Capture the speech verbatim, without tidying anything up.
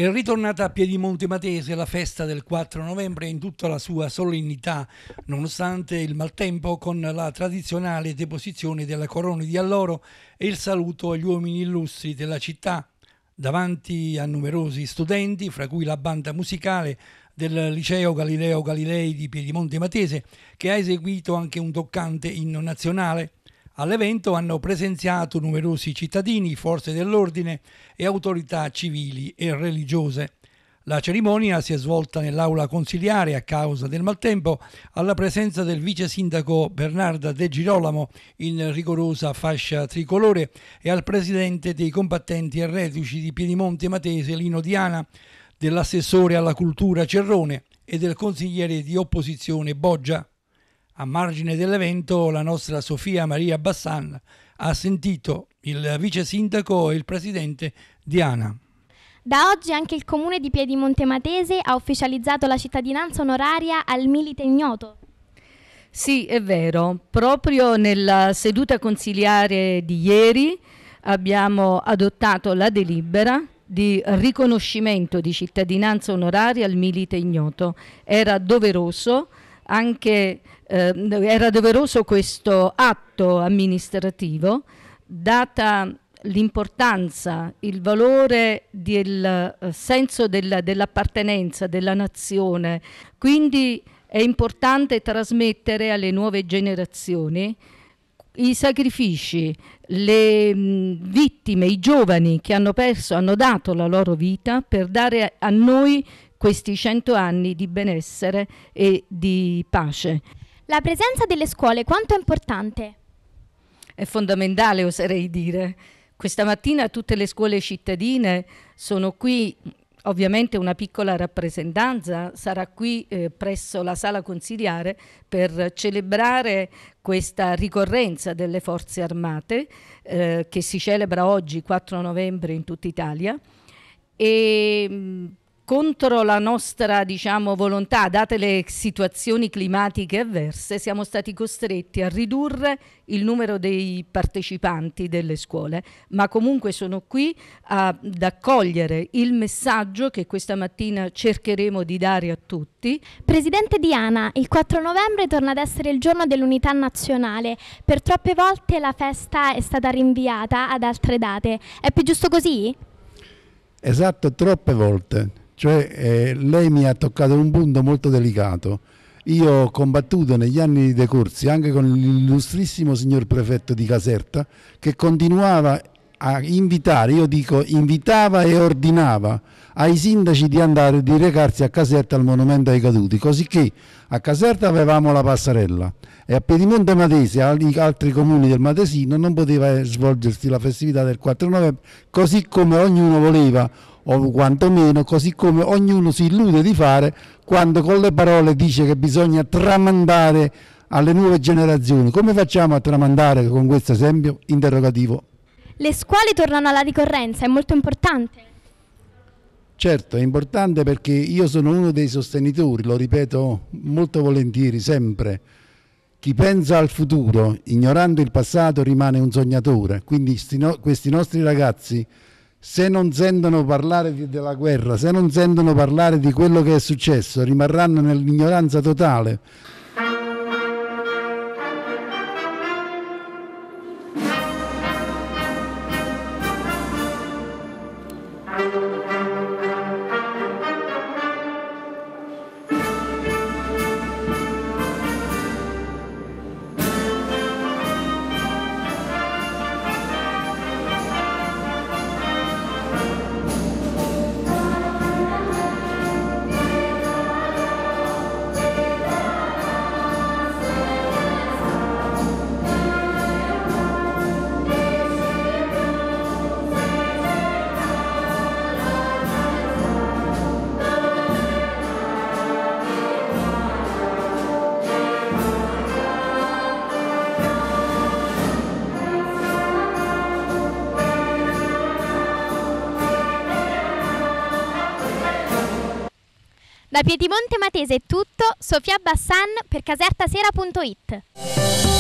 È ritornata a Piedimonte Matese la festa del quattro novembre in tutta la sua solennità, nonostante il maltempo, con la tradizionale deposizione della corona di alloro e il saluto agli uomini illustri della città, davanti a numerosi studenti, fra cui la banda musicale del Liceo Galileo Galilei di Piedimonte Matese, che ha eseguito anche un toccante inno nazionale. All'evento hanno presenziato numerosi cittadini, forze dell'ordine e autorità civili e religiose. La cerimonia si è svolta nell'aula consiliare a causa del maltempo, alla presenza del vice sindaco Bernarda De Girolamo in rigorosa fascia tricolore e al presidente dei combattenti e reduci di Piedimonte Matese Lino Diana, dell'assessore alla cultura Cerrone e del consigliere di opposizione Boggia. A margine dell'evento la nostra Sofia Maria Bassan ha sentito il vice sindaco e il presidente Diana. Da oggi anche il comune di Piedimonte Matese ha ufficializzato la cittadinanza onoraria al milite ignoto. Sì, è vero. Proprio nella seduta consiliare di ieri abbiamo adottato la delibera di riconoscimento di cittadinanza onoraria al milite ignoto. Era doveroso anche eh, era doveroso questo atto amministrativo, data l'importanza, il valore del uh, senso del, dell'appartenenza della nazione. Quindi è importante trasmettere alle nuove generazioni i sacrifici, le mh, vittime, i giovani che hanno perso, hanno dato la loro vita per dare a noi questi cento anni di benessere e di pace. La presenza delle scuole quanto è importante? È fondamentale, oserei dire. Questa mattina tutte le scuole cittadine sono qui, ovviamente una piccola rappresentanza sarà qui eh, presso la sala consiliare per celebrare questa ricorrenza delle forze armate eh, che si celebra oggi quattro novembre in tutta Italia e mh, contro la nostra, diciamo, volontà, date le situazioni climatiche avverse, siamo stati costretti a ridurre il numero dei partecipanti delle scuole, ma comunque sono qui a, ad accogliere il messaggio che questa mattina cercheremo di dare a tutti. Presidente Diana, il quattro novembre torna ad essere il giorno dell'unità nazionale. Per troppe volte la festa è stata rinviata ad altre date. È più giusto così? Esatto, troppe volte. Cioè eh, lei mi ha toccato un punto molto delicato. Io ho combattuto negli anni decorsi anche con l'illustrissimo signor prefetto di Caserta, che continuava a invitare, io dico invitava e ordinava ai sindaci di andare, di recarsi a Caserta al monumento ai caduti, così che a Caserta avevamo la passerella e a Piedimonte Matese e agli altri comuni del Matesino non poteva svolgersi la festività del quattro novembre, così come ognuno voleva, o quantomeno così come ognuno si illude di fare quando con le parole dice che bisogna tramandare alle nuove generazioni. Come facciamo a tramandare con questo esempio? Interrogativo. Le scuole tornano alla ricorrenza, è molto importante. Certo, è importante perché io sono uno dei sostenitori, lo ripeto molto volentieri, sempre. Chi pensa al futuro, ignorando il passato, rimane un sognatore. Quindi no, questi nostri ragazzi, se non sentono parlare di, della guerra, se non sentono parlare di quello che è successo, rimarranno nell'ignoranza totale. Da Piedimonte Matese è tutto, Sofia Bassan per casertasera punto it.